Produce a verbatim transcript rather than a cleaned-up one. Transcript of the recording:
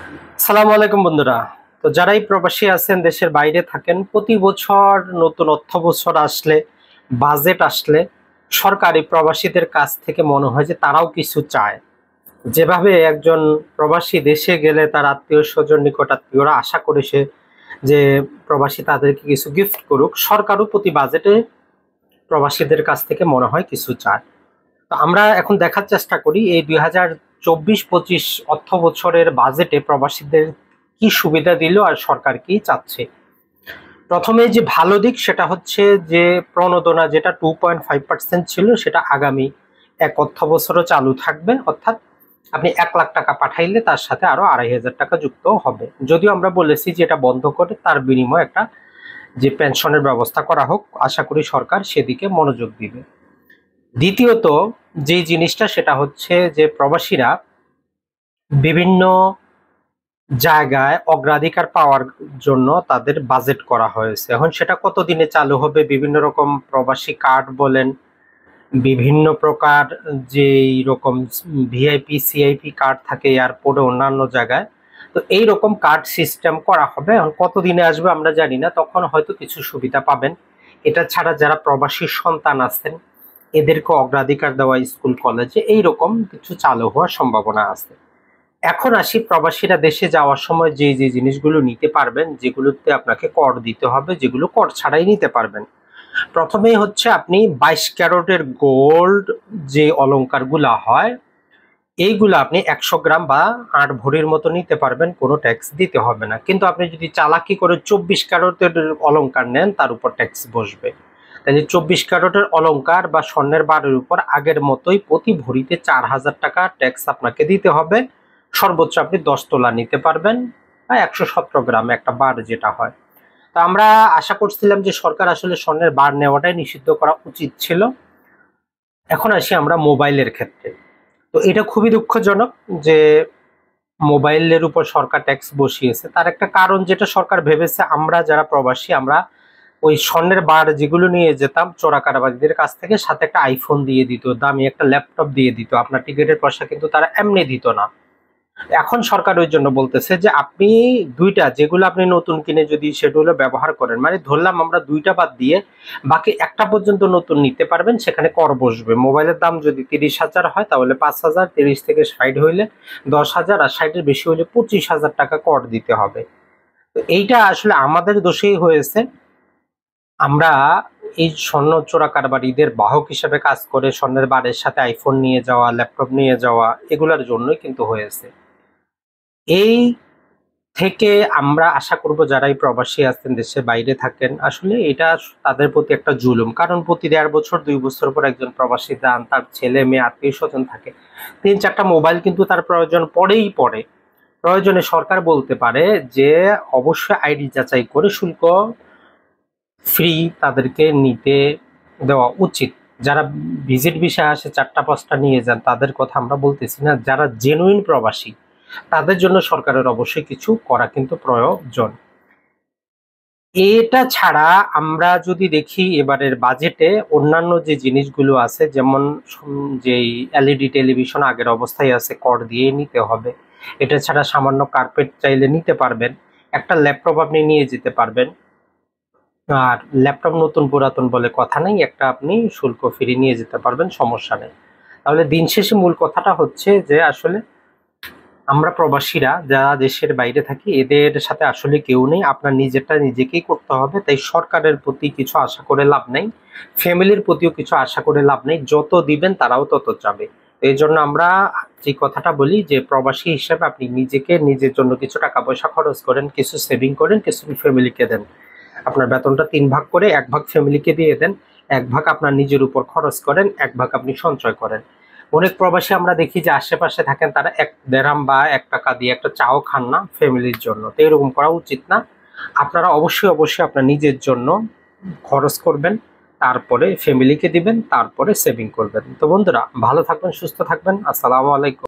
আসসালামু আলাইকুম বন্ধুরা। তো যারাই প্রবাসী আছেন, দেশের বাইরে থাকেন, প্রতি বছর নতুন অর্থ বছর আসলে, বাজেট আসলে সরকারি প্রবাসীদের কাছ থেকে মনে হয় যে তারাও কিছু চায়। যেভাবে একজন প্রবাসী দেশে গেলে তার আত্মীয় স্বজন নিকট আত্মীয়রা আশা করে সে যে প্রবাসী তাদেরকে কিছু গিফট করুক, সরকারও প্রতি বাজেটে প্রবাসীদের কাছ থেকে মনে হয় কিছু চায়। তো আমরা এখন দেখার চেষ্টা করি এই দুই হাজার চব্বিশ পঁচিশ অর্থ বছরের বাজেটে প্রবাসীদের কি সুবিধা দিল আর সরকার কি চাচ্ছে। প্রথমে যে ভালো দিক সেটা হচ্ছে যে প্রণোদনা যেটা টু পয়েন্ট ফাইভ পার্সেন্ট ছিল সেটা আগামী এক অর্থ বছরও চালু থাকবে, অর্থাৎ আপনি এক লাখ টাকা পাঠাইলে তার সাথে আরো আড়াই হাজার টাকা যুক্ত হবে। যদিও আমরা বলেছি যে এটা বন্ধ করে তার বিনিময়ে একটা যে পেনশনের ব্যবস্থা করা হোক, আশা করি সরকার সেদিকে মনোযোগ দিবে। দ্বিতীয়ত যে জিনিসটা সেটা হচ্ছে যে প্রবাসীরা বিভিন্ন জায়গায় অগ্রাধিকার পাওয়ার জন্য তাদের বাজেট করা হয়েছে। এখন সেটা কত দিনে চালু হবে, বিভিন্ন রকম প্রবাসী কার্ড বলেন, বিভিন্ন প্রকার যে রকম ভিআইপি সিআইপি কার্ড থাকে এয়ারপোর্টে অন্যান্য জায়গায়, তো এই রকম কার্ড সিস্টেম করা হবে। এখন কত দিনে আসবে আমরা জানি না, তখন হয়তো কিছু সুবিধা পাবেন। এটা ছাড়া যারা প্রবাসী সন্তান আছেন এদেরকে অগ্রাধিকার দেওয়া স্কুল কলেজে এইরকম কিছু চালু হওয়ার সম্ভাবনা আছে। এখন আসি প্রবাসীরা দেশে যাওয়ার সময় যে যে জিনিসগুলো নিতে পারবেন, যেগুলোতে আপনাকে কর দিতে হবে, যেগুলো কর ছাড়াই নিতে পারবেন। প্রথমেই হচ্ছে আপনি বাইশ ক্যারটের গোল্ড যে অলংকারগুলা হয় এইগুলো আপনি একশো গ্রাম বা আট ভরির মতো নিতে পারবেন, কোনো ট্যাক্স দিতে হবে না। কিন্তু আপনি যদি চালাকি করে চব্বিশ ক্যারটের অলংকার নেন তার উপর ট্যাক্স বসবে। তাহলে চব্বিশ ক্যারটের অলংকার বা স্বর্ণের বারের উপর আগের মতোই প্রতি ভরিতে চার হাজার টাকা ট্যাক্স আপনাকে দিতে হবে। সর্বোচ্চ আপনি দশ তোলা নিতে পারবেন বা একশো সতেরো গ্রাম একটা বার যেটা হয়। তো আমরা আশা করছিলাম যে সরকার আসলে স্বর্ণের বার নেওয়াটাই নিষিদ্ধ করা উচিত ছিল। এখন আসি আমরা মোবাইলের ক্ষেত্রে। তো এটা খুবই দুঃখজনক যে মোবাইলের উপর সরকার ট্যাক্স বসিয়েছে। তার একটা কারণ যেটা সরকার ভেবেছে আমরা যারা প্রবাসী আমরা ওই স্বর্ণের বার যেগুলো নিয়ে যেতাম চোরা কারবারিদের কাছ থেকে, সাথে একটা আইফোন দিয়ে দিত, দামি একটা ল্যাপটপ দিয়ে দিত, আপনার টিকিটের পয়সা কিন্তু তারা এমনি দিত না। এখন সরকার ওই জন্য বলতেছে যে আপনি দুইটা যেগুলো আপনি নতুন কিনে যদি সেগুলো ব্যবহার করেন, মানে ধরলাম আমরা দুইটা বাদ দিয়ে বাকি একটা পর্যন্ত নতুন নিতে পারবেন, সেখানে কর বসবে। মোবাইলের দাম যদি তিরিশ হাজার হয় তাহলে পাঁচ হাজার, তিরিশ থেকে ষাট হইলে দশ হাজার, আর ষাটের বেশি হইলে পঁচিশ হাজার টাকা কর দিতে হবে। তো এইটা আসলে আমাদের দোষেই হয়েছে। আমরা এই স্বর্ণ চোরা কারবারিদের বাহক হিসেবে কাজ করে স্বর্ণের বারের সাথে আইফোন নিয়ে যাওয়া, ল্যাপটপ নিয়ে যাওয়া, এগুলোর জন্যই কিন্তু হয়েছে। এই থেকে আমরা আশা করব যারাই প্রবাসী আছেন, দেশের বাইরে থাকেন, আসলে এটা তাদের প্রতি একটা জুলুম। কারণ প্রতি দেড় বছর দুই বছর পর একজন প্রবাসী যান, তার ছেলে মেয়ে আত্মীয় স্বজন থাকে, তিন চারটা মোবাইল কিন্তু তার প্রয়োজন পড়েই পড়ে। প্রয়োজনে সরকার বলতে পারে যে অবশ্যই আইডি যাচাই করে শুল্ক ফ্রি তাদেরকে নিতে দেওয়া উচিত। যারা ভিজিট ভিসায় আসে চারটা পাঁচটা নিয়ে যান তাদের কথা আমরা বলতেছি না, যারা জেনুইন প্রবাসী তাদের জন্য সরকারের অবশ্যই কিছু করা কিন্তু প্রয়োজন। এটা ছাড়া আমরা যদি দেখি এবারের বাজেটে অন্যান্য যে জিনিসগুলো আছে, যেমন যেই এলইডি টেলিভিশন আগের অবস্থায় আছে কর দিয়ে নিতে হবে, এটা ছাড়া সামান্য কার্পেট চাইলে নিতে পারবেন, একটা ল্যাপটপ আপনি নিয়ে যেতে পারবেন। আর ল্যাপটপ নতুন পুরাতন বলে কথা নেই, একটা আপনি শুল্ক ফ্রি নিয়ে যেতে পারবেন, সমস্যা নেই। তাহলে দিন শেষে মূল কথাটা হচ্ছে যে আসলে আমরা প্রবাসীরা যারা দেশের বাইরে থাকি এদের সাথে আসলে কেউ নেই, আপনার নিজেরটা নিজেকেই করতে হবে। তাই সরকারের প্রতি কিছু আশা করে লাভ নেই, ফ্যামিলির প্রতিও কিছু আশা করে লাভ নেই, যত দিবেন তারাও তত যাবে। এই জন্য আমরা যে কথাটা বলি যে প্রবাসী হিসেবে আপনি নিজেকে নিজের জন্য কিছু টাকা পয়সা খরচ করেন, কিছু সেভিং করেন, কিছু ফ্যামিলিকে দেন। আপনার বেতনটা তিন ভাগ করে এক ভাগ ফ্যামিলিকে দিয়ে দেন, এক ভাগ আপনার নিজের উপর খরচ করেন, এক ভাগ আপনি সঞ্চয় করেন। অনেক প্রবাসী আমরা দেখি যে আশেপাশে থাকেন, তারা এক দেড়হাম বা এক টাকা দিয়ে একটা চাও খান না ফ্যামিলির জন্য। তো এরকম করা উচিত না। আপনারা অবশ্যই অবশ্যই আপনার নিজের জন্য খরচ করবেন, তারপরে ফ্যামিলিকে দিবেন, তারপরে সেভিং করবেন। তো বন্ধুরা ভালো থাকবেন, সুস্থ থাকবেন। আসসালামু আলাইকুম।